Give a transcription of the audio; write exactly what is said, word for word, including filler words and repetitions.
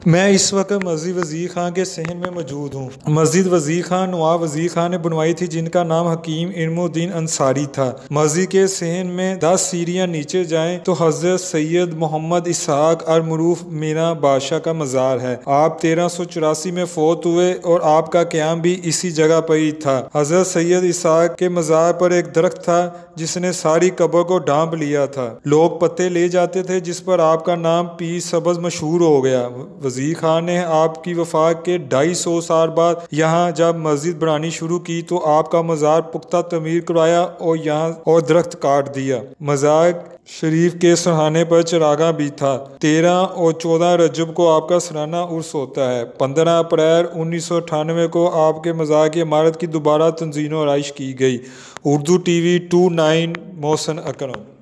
मैं इस वक्त मस्जिद वज़ीर खान के सहन में मौजूद हूँ। मस्जिद वज़ीर खान नवाब वज़ीर खान ने बनवाई थी, जिनका नाम हकीम इल्मुद्दीन अंसारी था। मस्जिद के सहन में दस सीढ़ियाँ नीचे जाएं तो हज़रत सैयद मोहम्मद इसहाक और मरूफ मीरा बादशाह का मज़ार है। आप तेरह सौ चौरासी में फौत हुए और आपका क़याम भी इसी जगह पर ही था। हज़रत सैयद इसहाक के मज़ार पर एक दरख्त था जिसने सारी कब्र को ढांप लिया था। लोग पत्ते ले जाते थे, जिस पर आपका नाम पीर सब्ज़ मशहूर हो गया। वज़ीर खान ने आपकी वफ़ात के ढाई सौ साल बाद यहाँ जब मस्जिद बनानी शुरू की तो आपका मज़ार पुख्ता तमीर करवाया और यहाँ और दरख्त काट दिया। मज़ार शरीफ के सराहने पर चरागा भी था। तेरह और चौदह रजब को आपका सालाना उर्स होता है। पंद्रह अप्रैल उन्नीस सौ अठानवे को आपके मज़ार की इमारत की दोबारा तंज़ीम और आराइश की गई। Urdu T V two nine Mohsin अकरम।